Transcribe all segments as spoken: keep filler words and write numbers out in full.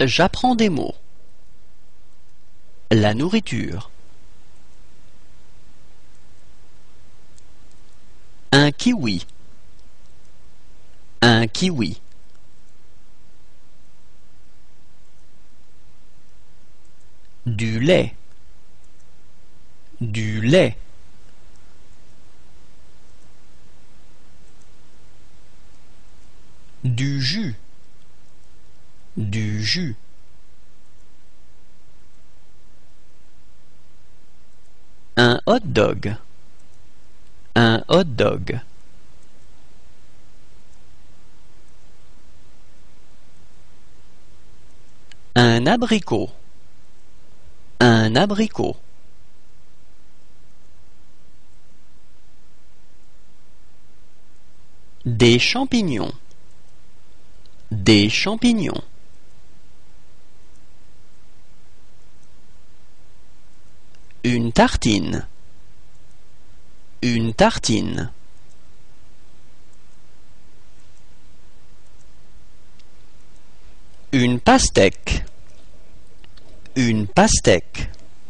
J'apprends des mots. La nourriture. Un kiwi. Un kiwi. Du lait. Du lait. Du jus. Du jus. Un hot dog. Un hot dog. Un abricot. Un abricot. Des champignons. Des champignons. Une tartine. Une tartine. Une pastèque. Une pastèque.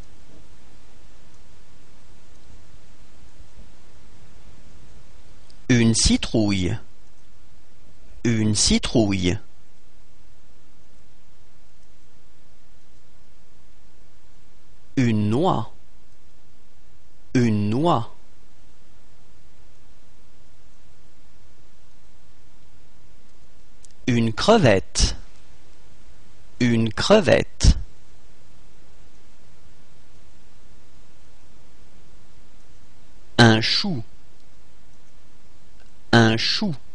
Une citrouille. Une citrouille. Une noix. Une noix. Une crevette. Une crevette. Un chou. Un chou.